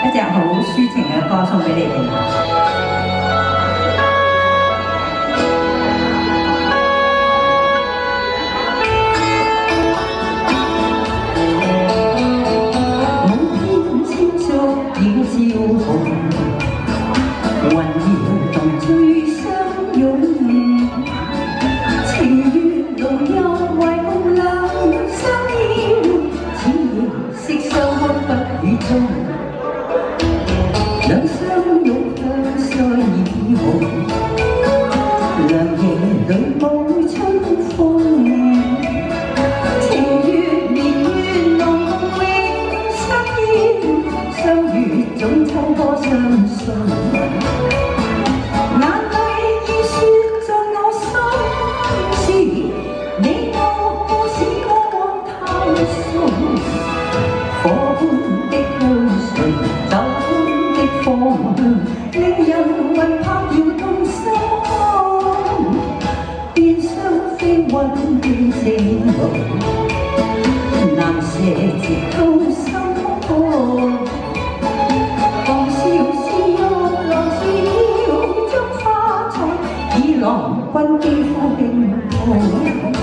一隻好抒情嘅歌送俾你哋。 兩相擁向歲已紅，涼夜裏舞春風，情月年月濃永相依，相遇總秋波相送。 火般的香醇，酒般的芳香，令人魂魄搖動心腔。變相飛雲變正濃，難捨直透心肝。狂笑是玉，浪是妖，將花彩以郎君肌膚輕燙。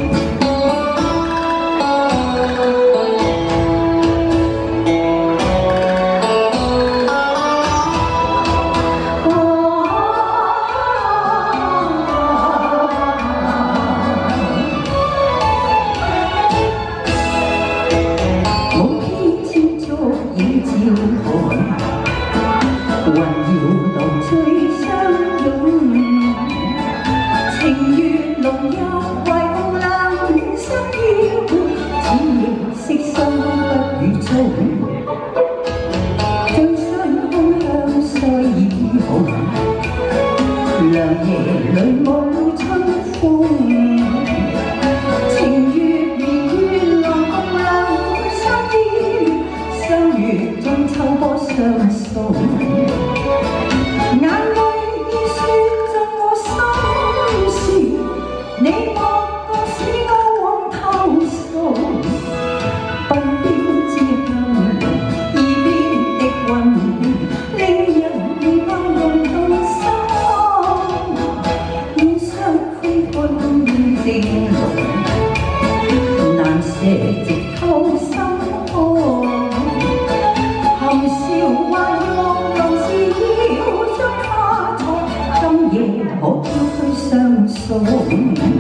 雲搖動最相擁，情月濃入懷夢冷相邀，只認識相不與蹤，將相空香腮已紅，涼夜裏舞春風，情月年月浪共冷相依，相遇中秋波相送。 你莫覺使我往頭送，鬢邊之香濃，耳邊的溫馨，令人耳鬢動動心。面上飛君正濃，難捨直透心肝。含笑話玉郎是妖，將花彩今夜可飄居相送。